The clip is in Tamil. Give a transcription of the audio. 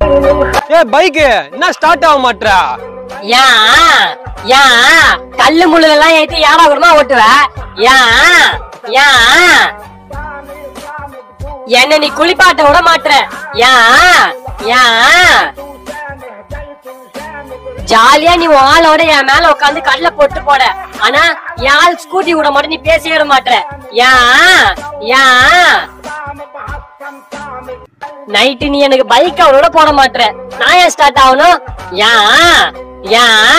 ஏ பைக் என்ன ஸ்டார்ட் ஆக மாட்டா? கல்லு முள்ளெல்லாம் ஏத்தி யாரா கூடமா ஓட்டுவ? என்ன நீ குளிப்பாட்ட விட மாட்டற? ஜாலியா நீ ஆளோட என் மேல உட்காந்து கடலை போட்டு போட. ஆனா யாழ் ஸ்கூட்டி விட மாட்டே, நீ பேசி விட மாட்டற. நைட்டு நீ எனக்கு பைக் அவளோட போட மாட்டற. நான் ஏன் ஸ்டார்ட் ஆகணும்?